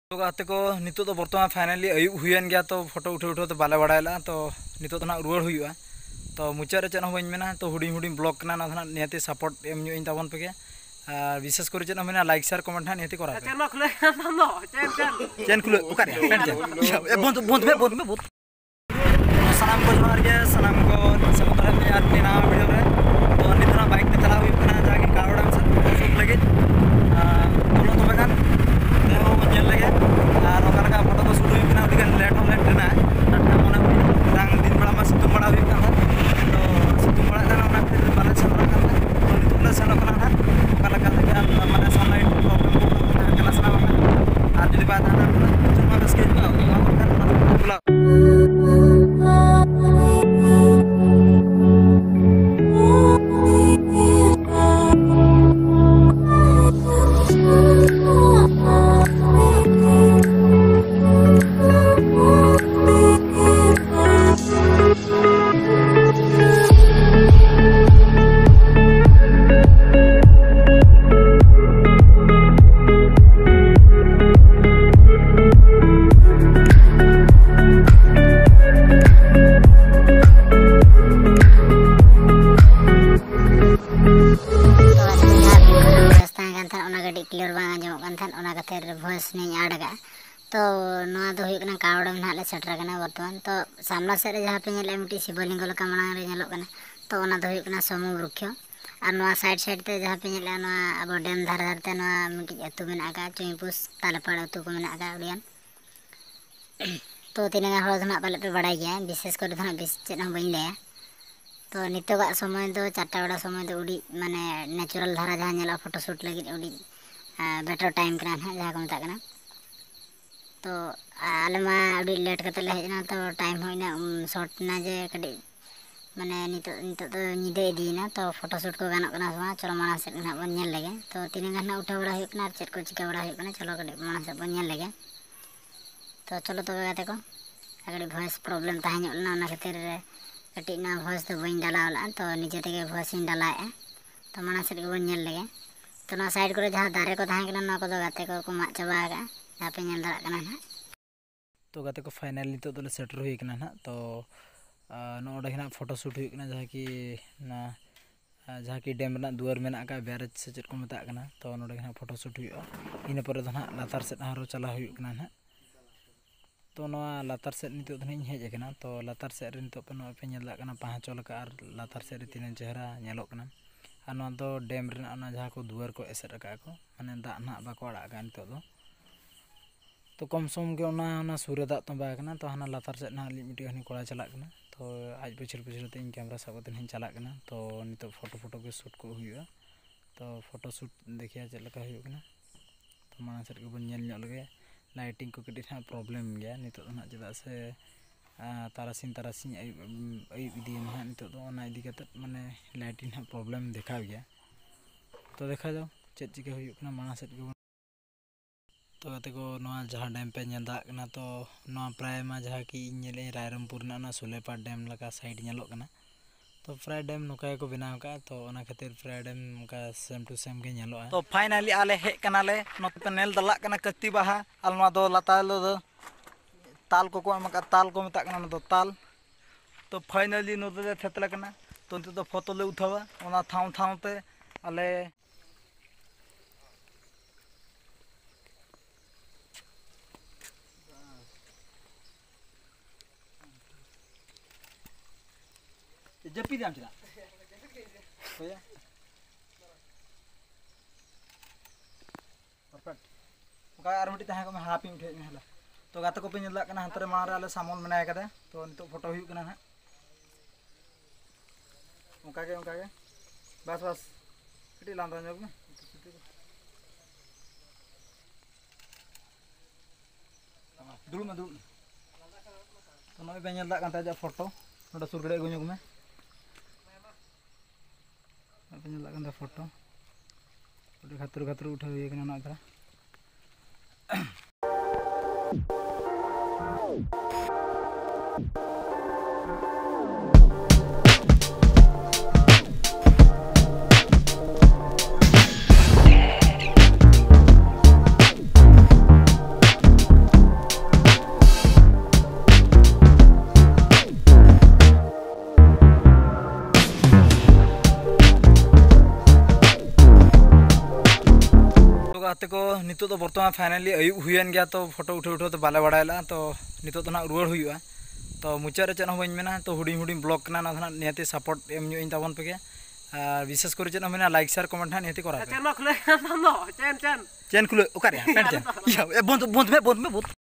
तो गाते को नितो तो बर्तमान फाइनली अयुब हुईन गया तो फोटो उठे उठे तो बाले बड़ायला तो नितो तो ना रुआड़ हुआ तो मुचारे चेन हो बइन मेना तो हुडिंग हुडिंग ब्लॉग कना ना नियति सपोर्ट एम इन ताबन पे विशेष कर चेन मेना लाइक शेयर कमेंट ना नियति करा चैन खुले चैन खुले ओकारे पेन चैन बंद बंद बंद सलाम को जोहार के सलाम को समुद्र में आदमी ना वीडियो रे तो नितना बाइक ने चला हुई कना जाके कावड़ा से शूट लगे बोलो तो बगान देहो मंजल लगे और ओकर का फोटो तो शूट हुई कना उडी लेट हो लेट ना टटका मने रंग दिन बड़ा में सितुम बड़ा हुई कना तो सितुम बड़ा कना ना फिर बाला चलरा कना तो नितुला सेलो कना ना ओकर लगा के माने सनलाइट प्रॉब्लम को कना सना बना आज जदी बात ना चुमा बस के बोला क्लियर बांग आजमों भॉइस नहीं आड़गा तो कावड़म ना ले सेटर बर्तमान तो सामना सेट जहाँ पे मिट्टी शिवलिंग लेका मांग तो समूह वृक्ष और साइड साइड ते जहाँ पे अब डेम धार धारते मिट्टी अतु में चुईपुस तालपाड़ अतु को उड़ियान तो तीन हर पाले पे बड़ा गया विशेष कर चेद बी लैया तो नितोगा समय तो 4टा बड़ा समय तो उड़ी माने नेचुरल धारा जहाँ फोटोशूट लगे उड़ी बेटर टाइम कना जहाँ को मताना तो आले मा उड़ी लेट करते ले हजना तो टाइम होइना शॉर्ट ना जे कड़ी माने नितो तो निदे इदीना तो फोटोशूट को गानों कना समा चलो माना से ना बन नेल लगे तो तीन गाना उठा बड़ा हुई कना चेक को चिका बड़ा हुई कना चलो कड़ी माना से बन नेल लगे तो चलो तो गाते को अगड़ी वॉइस प्रॉब्लम ताहे ना ना खातिर कटी ना वॉइस तो बइन डालावला तो निजे तेगे वॉइस इन डालाए तो माना से बन नेल लगे तो ना साइड को जहाँ दारे को ताहे कना ना को गाते को माग चाबा जहाँ पे नेल दाड़ा ना तो गाते को फाइनल नितो तो सेटर हुई कना ना तो नोडे ना फोटोशूट हुई कना जहाँ की डैम ना दुआर में का बैरेज से चेक को मता कना तो नोडे ना फोटोशूट हुई इन पर ना लातार से हारो चला हुई कना ना तो लातार से नितो तो हेज कना तो लातार से नितो पे पे नेल कना पाँचो लका और लातार से तीन चेहरा नेलो कना और दो डैम रेना जहाँ को दुआर को एसेट का को माने दा ना बाको आड़ा नितो तो कम सम के सूर्य दा तंबा कना तो हाना लातार से ना मिट्टी हनी कोड़ा चला कना तो आज पछिर पछिर इन कैमरा सब हन चला कना तो नितो फोटो के शूट को हुआ तो फोटो शूट देखिए चेक लका हुई कना तो माना सेट को बन नेल लगे लाइटिंग को कटी प्रॉब्लम गया नितो ना चेदा से तारासिन अयुब इदी ना नितो इदी माने लाइटिंग प्रॉब्लम देखा गया तो देखा जाओ चेक चिका हुई माना सेट के तो गाते को जहाँ डैम पे नेलदा तो प्राय मा जहाँ की नेले रायरमपुर ना सुलेपार डैम लगा साइड नेलोगना तो प्राय डैम नोका को बनाव का तो खातिर प्राय डैम का सेम टू सेम के नेलोआ तो फाइनली आले हेज कनाले नोते नेल दला कना कत्ती बाहा आल दो लाताल दो ताल को एमका ताल को मता कना दो ताल तो फाइनली नोते थेतला कना तो नितो तो फोटो ले उठावा ओना थाव थाव ते आले जपी दाम चला होया परफेक्ट ओका आर मिटी ताहे को मैं हापी उठे हला तो गाते को पे नेला कना हंतरे मारे आले सामोन मनाय कदा तो नितो फोटो हुई कना ना ओका के बस बस कटी लांदा जब में दुल में दुल तो नय पे नेला कन ता फोटो नोडा सुर गड़े गुñok में लगा फोटो खातर खातर उठा हुई ना गाते को नितो तो बर्तमान फाइनली अयुब हुएन गया तो फोटो उठे उठे तो बाले बड़ायला तो नितो तो ना रुआड़ हुआ तो मुचाद रे चेद हूं बाइन मेना तो हुडिंग हुडिंग ब्लॉग कना ना निहाती सपोर्ट एम इन ताबन पे और विशेष कर चेद मेना लाइक शेयर कमेंट ना निहाती करा चैन खुले ओकारे पेंट चैन या बंद बंद में